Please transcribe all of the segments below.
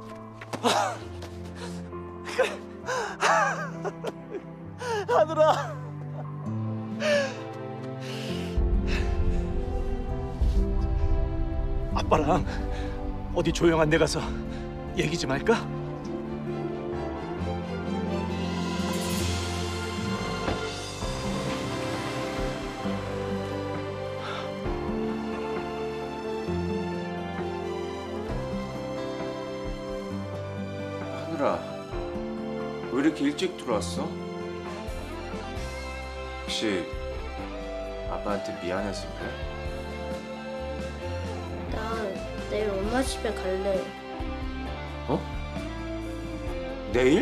하늘아. 아빠랑 어디 조용한 데 가서 얘기 좀 할까? 하늘아, 왜 이렇게 일찍 들어왔어? 혹시 아빠한테 미안해서 그래? 나 내일 엄마 집에 갈래. 어? 내일?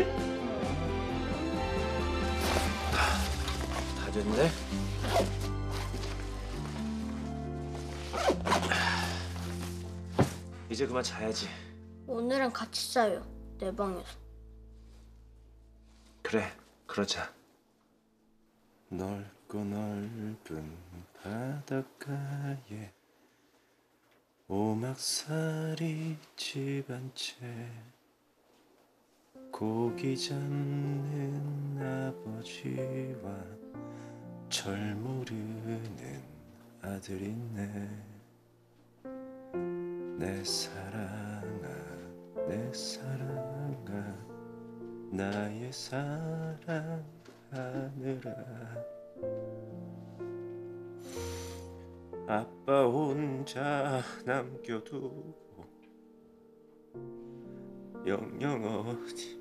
다 됐네. 이제 그만 자야지. 오늘은 같이 자요. 내 방에서. 그래, 그러자. 넓고 넓은 바닷가에 오막살이 집 한 채 고기 잡는 아버지와 절 모르는 아들 있네. 내 사랑아, 내 사랑아, 나의 사랑 하늘아. 아빠 혼자 남겨두고 영영 어디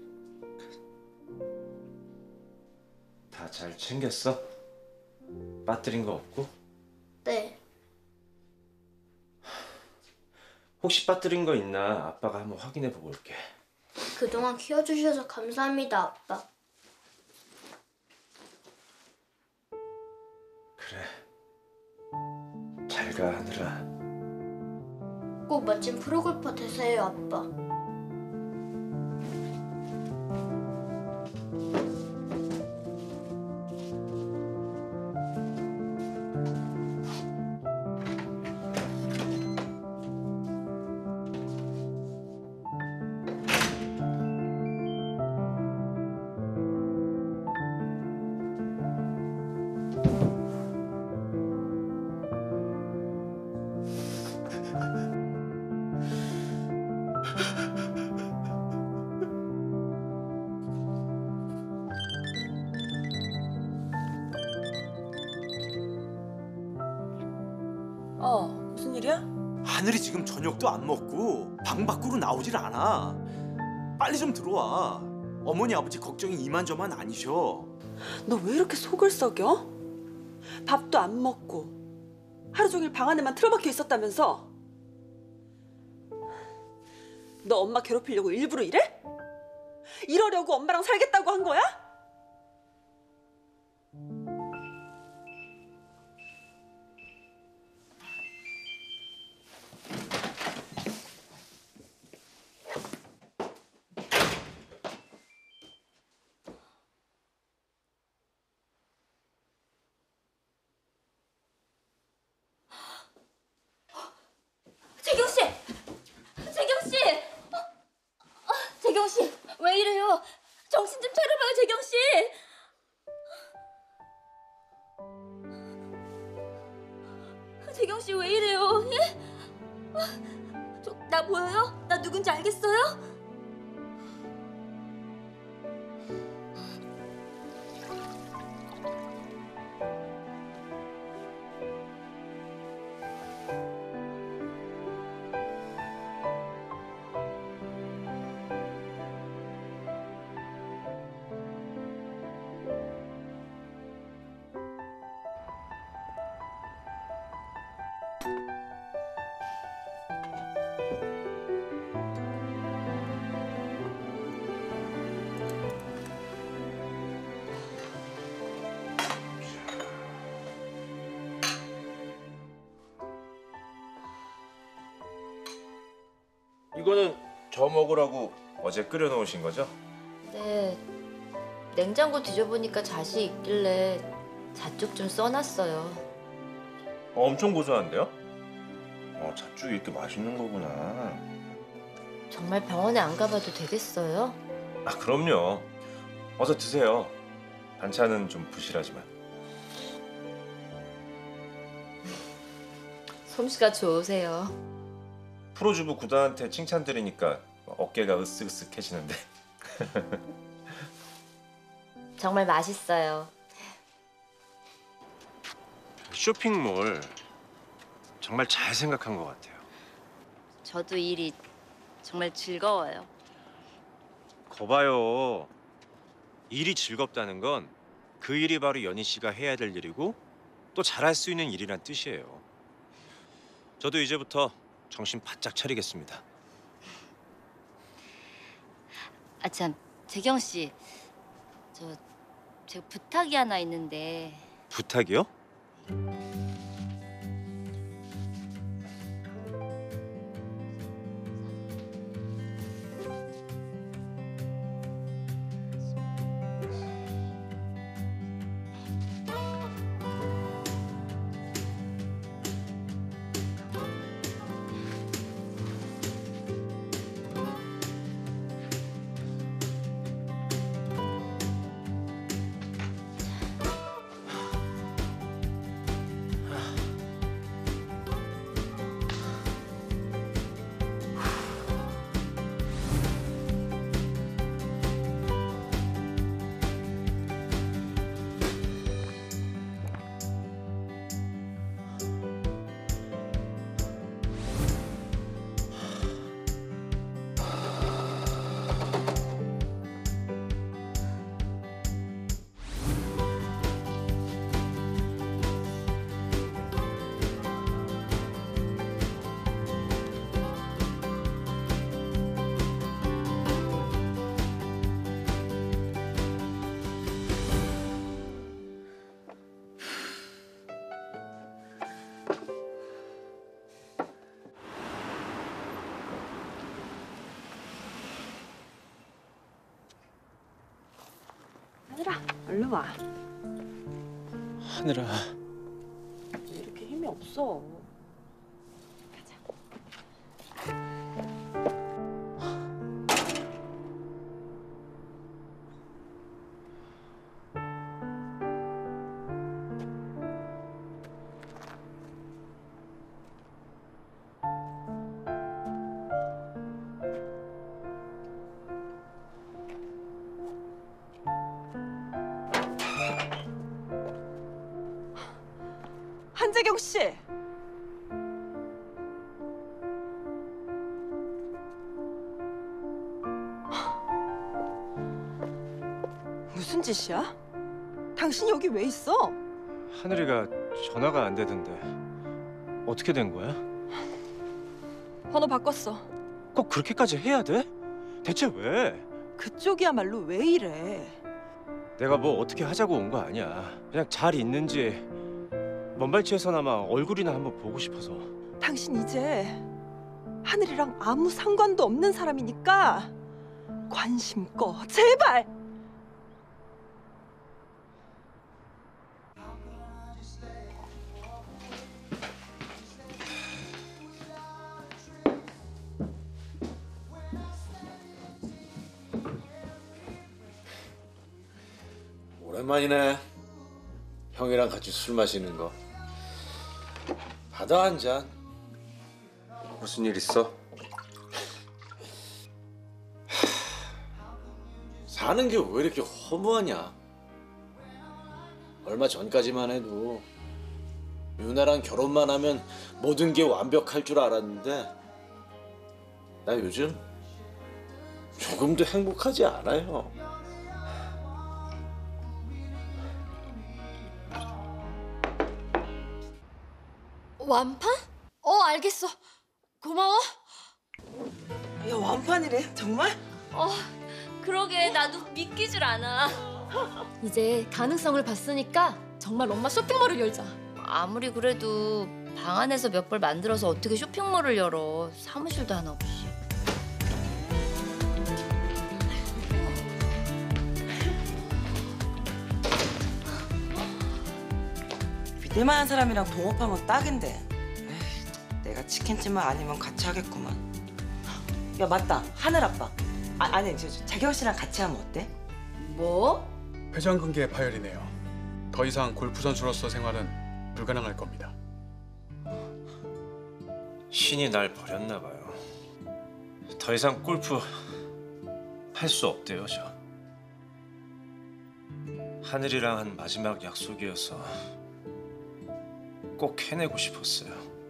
다 잘 챙겼어? 빠뜨린 거 없고? 네. 혹시 빠뜨린 거 있나 아빠가 한번 확인해 보고 올게. 그동안 키워주셔서 감사합니다, 아빠. 그래, 잘 가 하늘아. 꼭 멋진 프로골퍼 되세요, 아빠. 무슨 일이야? 하늘이 지금 저녁도 안 먹고 방 밖으로 나오질 않아. 빨리 좀 들어와. 어머니 아버지 걱정이 이만저만 아니셔. 너 왜 이렇게 속을 썩여? 밥도 안 먹고 하루 종일 방 안에만 틀어박혀 있었다면서? 너 엄마 괴롭히려고 일부러 이래? 이러려고 엄마랑 살겠다고 한 거야? 재경 씨! 재경 씨! 재경 씨, 왜 이래요? 정신 좀 차려봐요, 재경 씨! 재경 씨, 왜 이래요? 예? 나 보여요? 나 누군지 알겠어요? 이거는 저 먹으라고 어제 끓여 놓으신 거죠? 네, 냉장고 뒤져보니까 잣이 있길래 잣죽 좀 써놨어요. 엄청 고소한데요? 잣죽이 이렇게 맛있는 거구나. 정말 병원에 안 가봐도 되겠어요? 아, 그럼요. 어서 드세요. 반찬은 좀 부실하지만. 솜씨가 좋으세요. 프로주부 구단한테 칭찬 들으니까 어깨가 으쓱으쓱해지는데. 정말 맛있어요. 쇼핑몰 정말 잘 생각한 것 같아요. 저도 일이 정말 즐거워요. 거봐요. 일이 즐겁다는 건 그 일이 바로 연희 씨가 해야 될 일이고 또 잘할 수 있는 일이란 뜻이에요. 저도 이제부터 정신 바짝 차리겠습니다. 아 참, 재경 씨, 제가 부탁이 하나 있는데. 부탁이요? 하늘아, 얼른 와. 하늘아. 왜 이렇게 힘이 없어? 가자. 한재경 씨. 무슨 짓이야? 당신 여기 왜 있어? 하늘이가 전화가 안 되던데 어떻게 된 거야? 번호 바꿨어. 꼭 그렇게까지 해야 돼? 대체 왜? 그쪽이야말로 왜 이래? 내가 뭐 어떻게 하자고 온 거 아니야. 그냥 잘 있는지 먼발치에서나마 얼굴이나 한번 보고 싶어서. 당신 이제 하늘이랑 아무 상관도 없는 사람이니까 관심 꺼, 제발. 오랜만이네. 형이랑 같이 술 마시는 거. 받아 한 잔. 무슨 일 있어? 사는 게 왜 이렇게 허무하냐? 얼마 전까지만 해도 유나랑 결혼만 하면 모든 게 완벽할 줄 알았는데 나 요즘 조금도 행복하지 않아요. 완판? 알겠어. 고마워. 야, 완판이래, 정말? 그러게, 나도 믿기질 않아. 이제 가능성을 봤으니까 정말 엄마 쇼핑몰을 열자. 아무리 그래도 방 안에서 몇 벌 만들어서 어떻게 쇼핑몰을 열어. 사무실도 하나 없이. 믿을만한 사람이랑 동업하면 딱인데. 에이, 내가 치킨집만 아니면 같이 하겠구만. 야 맞다. 하늘 아빠. 아니 재경 씨랑 같이 하면 어때? 뭐? 회전근개 파열이네요. 더 이상 골프 선수로서 생활은 불가능할 겁니다. 신이 날 버렸나 봐요. 더 이상 골프 할 수 없대요, 저. 하늘이랑 한 마지막 약속이어서 꼭 해내고 싶었어요.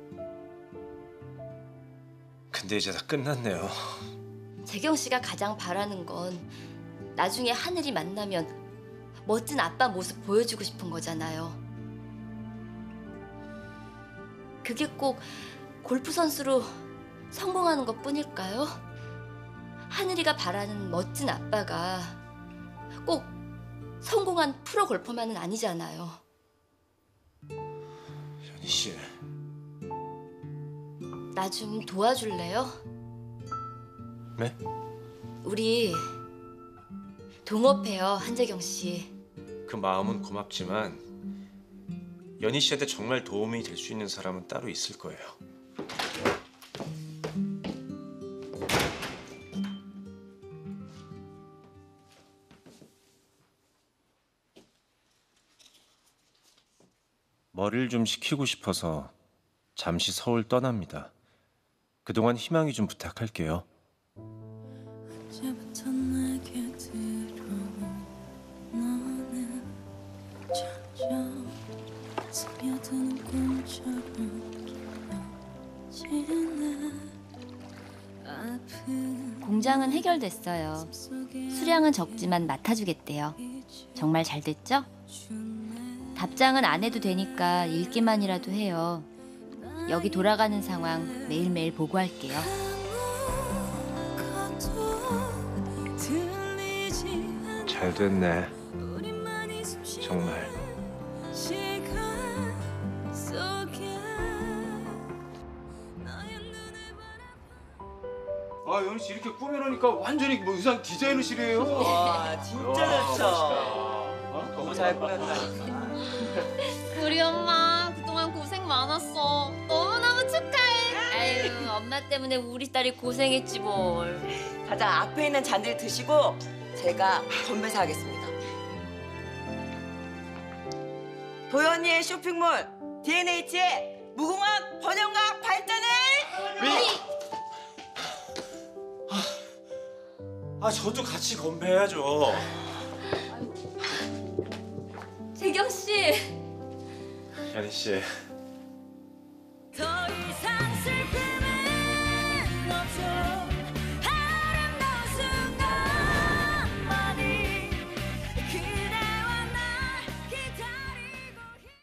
근데 이제 다 끝났네요. 재경 씨가 가장 바라는 건 나중에 하늘이 만나면 멋진 아빠 모습 보여주고 싶은 거잖아요. 그게 꼭 골프 선수로 성공하는 것뿐일까요? 하늘이가 바라는 멋진 아빠가 꼭 성공한 프로 골퍼만은 아니잖아요. 연희 씨, 나 좀 도와줄래요? 네? 우리 동업해요, 한재경 씨. 그 마음은 고맙지만 연희 씨한테 정말 도움이 될 수 있는 사람은 따로 있을 거예요. 머리를 좀 식히고 싶어서 잠시 서울 떠납니다. 그동안 희망이 좀 부탁할게요. 언제부터 내게 들어온 너는 점점 스며드는 꿈처럼 깊어지네. 아픈 공장은 해결됐어요. 수량은 적지만 맡아주겠대요. 정말 잘 됐죠? 답장은 안 해도 되니까 읽기만이라도 해요. 여기 돌아가는 상황 매일매일 보고할게요. 아무것도 들리지 않는 잘 됐네. 우리만이 정말. 시간 속에 너의 눈을 바라봐. 아 연희 씨 이렇게 꾸며놓으니까 완전히 뭐 의상 디자이너실이에요. 와 진짜 좋죠. 너무 잘 꾸몄다. 우리 엄마 그동안 고생 많았어. 너무너무 축하해. 아유, 엄마 때문에 우리 딸이 고생했지 뭘. 자자 앞에 있는 잔들 드시고 제가 건배사 하겠습니다. 도연이의 쇼핑몰 DNH의 무궁화 번영과 발전을 아, 저도 같이 건배해야죠. 재경 씨. 연희 씨,